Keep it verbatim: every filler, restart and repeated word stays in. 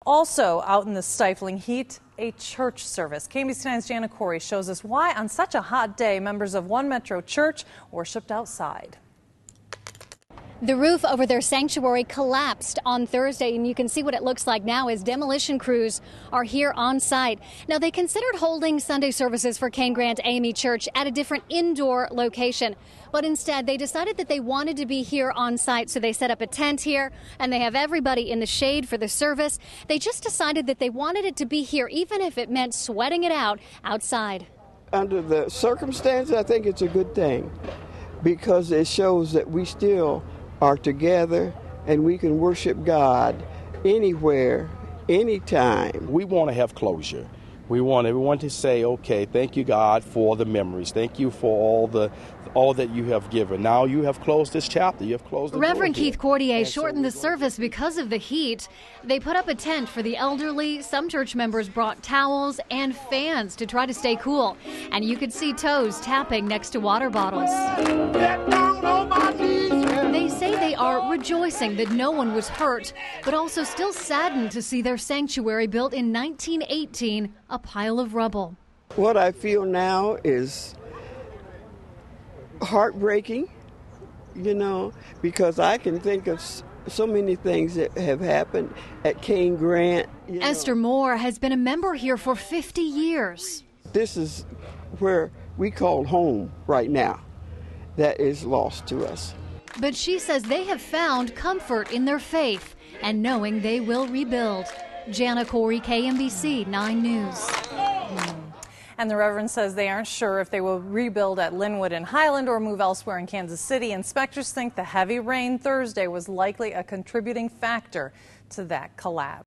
Also out in the stifling heat, a church service. K M B C nine's Jana Corrie shows us why on such a hot day members of one metro church worshipped outside. The roof over their sanctuary collapsed on Thursday, and you can see what it looks like now as demolition crews are here on site. Now, they considered holding Sunday services for Cane Grant A M E Church at a different indoor location, but instead they decided that they wanted to be here on site, so they set up a tent here, and they have everybody in the shade for the service. They just decided that they wanted it to be here, even if it meant sweating it out outside. Under the circumstances, I think it's a good thing because it shows that we still are together and we can worship God anywhere, anytime. We want to have closure. We want everyone to say, okay, thank you, God, for the memories. Thank you for all the all that you have given. Now you have closed this chapter. You have closed the Reverend door here. Keith Cordier And shortened so the service because of the heat. They put up a tent for the elderly. Some church members brought towels and fans to try to stay cool. And you could see toes tapping next to water bottles. Get down on my knees. They say they are rejoicing that no one was hurt, but also still saddened to see their sanctuary built in nineteen eighteen a pile of rubble. What I feel now is heartbreaking, you know, because I can think of so many things that have happened at Cane Grant. You know. Esther Moore has been a member here for fifty years. This is where we call home right now. That is lost to us. But she says they have found comfort in their faith and knowing they will rebuild. Jana Corrie, K M B C nine News. And the Reverend says they aren't sure if they will rebuild at Linwood and Highland or move elsewhere in Kansas City. Inspectors think the heavy rain Thursday was likely a contributing factor to that collapse.